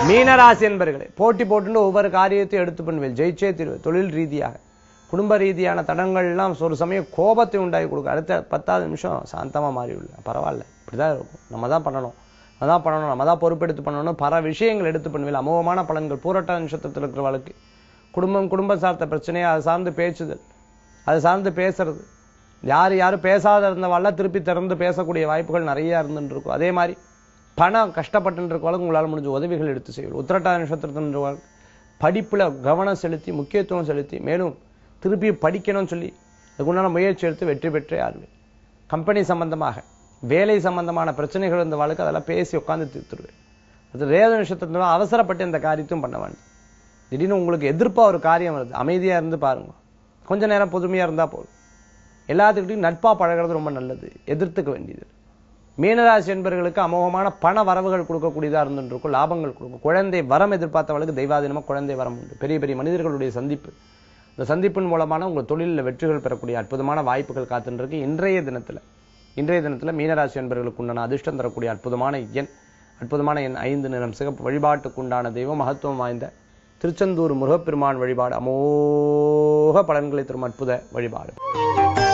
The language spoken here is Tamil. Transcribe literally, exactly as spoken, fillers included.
மீனராசி என்பர்களே, போட்டி போட்டு ஒவ்வொரு காரியத்தையும் எடுத்து பண்ணுவேன், ஜெயிச்சே தீர்வு. தொழில் ரீதியாக குடும்ப ரீதியான தடங்கள்லாம் ஒரு சமயம் கோபத்தை உண்டாகி கொடுக்கும். அடுத்த பத்தாவது நிமிஷம் சாந்தமாக மாறிவிடல. பரவாயில்ல, இப்படிதான் இருக்கும், நம்ம தான் பண்ணணும், நம்ம தான் பண்ணணும், நம்ம தான் பொறுப்பெடுத்து பண்ணணும், பல விஷயங்கள் எடுத்து பண்ணுவேன். அமோகமான பலன்கள். பூரட்ட நட்சத்திரத்தில் இருக்கிறவளுக்கு குடும்பம் குடும்பம் சார்ந்த பிரச்சனையை அதை சார்ந்து பேச்சுதல், அதை சார்ந்து பேசுறது, யார் யாரும் பேசாத இருந்தவாள்லாம் திருப்பி திறந்து பேசக்கூடிய வாய்ப்புகள் நிறைய இருந்துட்டு இருக்கும். அதே மாதிரி பணம் கஷ்டப்பட்டு இருக்கவளுக்கு உங்களால் முடிஞ்ச உதவிகள் எடுத்து செய்யும். உத்திரட்டாத நட்சத்திரத்தின் படிப்புல கவனம் செலுத்தி முக்கியத்துவம் செலுத்தி மேலும் திருப்பி படிக்கணும்னு சொல்லி அதுக்குண்டான முயற்சி எடுத்து வெற்றி பெற்றே ஆறுவேன். கம்பெனி சம்பந்தமாக வேலை சம்பந்தமான பிரச்சனைகள் இருந்த வாழ்க்கை அதெல்லாம் பேசி உட்காந்து தீர்த்துருவேன். அது ரேவதி நட்சத்திரத்தினால அவசரப்பட்டு இந்த காரியத்தையும் பண்ண வேண்டாம். திடீர்னு உங்களுக்கு எதிர்ப்பா ஒரு காரியம் வருது, அமைதியா இருந்து பாருங்க, கொஞ்ச நேரம் பொறுமையா இருந்தா போதும். எல்லாத்துக்கிட்டையும் நட்பா பழகிறது ரொம்ப நல்லது, எதிர்த்துக்க வேண்டியது. மீனராசி என்பவர்களுக்கு அமோகமான பண வரவுகள் கொடுக்கக்கூடியதா இருந்துருக்கும், லாபங்கள் கொடுக்கும். குழந்தை வரம் எதிர்பார்த்தவர்களுக்கு தெய்வாதீனமா குழந்தை வரம் உண்டு. பெரிய பெரிய மனிதர்களுடைய சந்திப்பு, இந்த சந்திப்பின் மூலமான உங்கள் தொழிலில் வெற்றிகள் பெறக்கூடிய அற்புதமான வாய்ப்புகள் காத்துருக்கு. இன்றைய தினத்துல இன்றைய தினத்துல மீனராசி என்பவர்களுக்கு உண்டான அதிர்ஷ்டம் தரக்கூடிய அற்புதமான எண் அற்புதமான எண் ஐந்து. நிறம் சிகப்பு. வழிபாட்டுக்கு உண்டான தெய்வம் மகத்துவம் வாய்ந்த திருச்செந்தூர் முருகப்பெருமான் வழிபாடு அமோக பலன்களை தரும் அற்புத வழிபாடு.